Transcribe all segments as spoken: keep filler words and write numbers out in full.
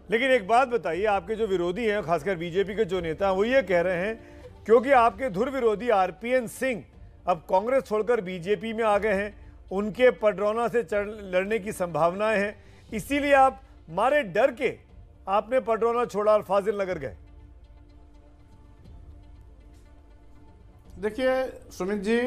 लेकिन एक बात बताइए, आपके जो विरोधी हैं, खासकर बीजेपी के जो नेता हैं, वो ये कह रहे हैं क्योंकि आपके धुर विरोधी आरपीएन सिंह अब कांग्रेस छोड़कर बीजेपी में आ गए हैं, उनके पडरौना से लड़ने की संभावनाएं हैं, इसीलिए आप मारे डर के आपने पडरौना छोड़ा और फाजिल नगर गए। देखिए सुमित जी,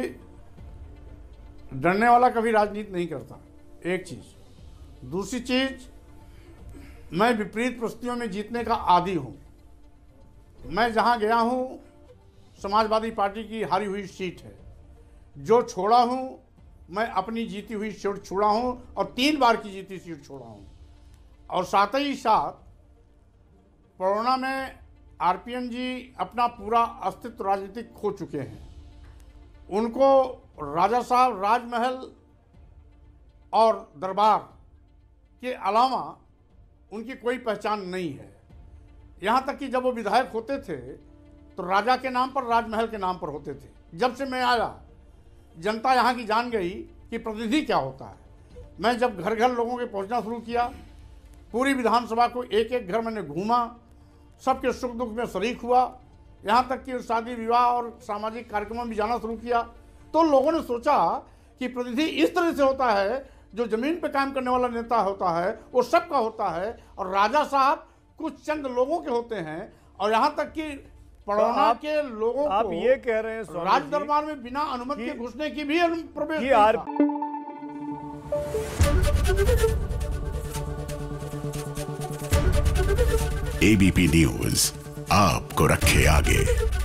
डरने वाला कभी राजनीति नहीं करता, एक चीज। दूसरी चीज, मैं विपरीत परिस्थितियों में जीतने का आदी हूं। मैं जहां गया हूं, समाजवादी पार्टी की हारी हुई सीट है। जो छोड़ा हूं, मैं अपनी जीती हुई सीट छोड़ा हूं और तीन बार की जीती सीट छोड़ा हूं। और साथ ही साथ पडरौना में आरपीएन जी अपना पूरा अस्तित्व राजनीतिक खो चुके हैं। उनको राजा साहब, राजमहल और दरबार के अलावा उनकी कोई पहचान नहीं है। यहाँ तक कि जब वो विधायक होते थे तो राजा के नाम पर, राजमहल के नाम पर होते थे। जब से मैं आया, जनता यहाँ की जान गई कि प्रतिनिधि क्या होता है। मैं जब घर घर लोगों के पहुँचना शुरू किया, पूरी विधानसभा को एक एक घर मैंने घूमा, सबके सुख दुख में शरीक हुआ, यहाँ तक कि शादी विवाह और सामाजिक कार्यक्रमों में भी जाना शुरू किया, तो लोगों ने सोचा कि प्रतिनिधि इस तरह से होता है, जो जमीन पे काम करने वाला नेता होता है वो सबका होता है, और राजा साहब कुछ चंद लोगों के होते हैं। और यहाँ तक कि पडरौना के लोगों आप को ये कह रहे हैं राज दरबार में बिना अनुमति के घुसने की भी प्रवेश नहीं आर... था। एबीपी न्यूज आपको रखे आगे।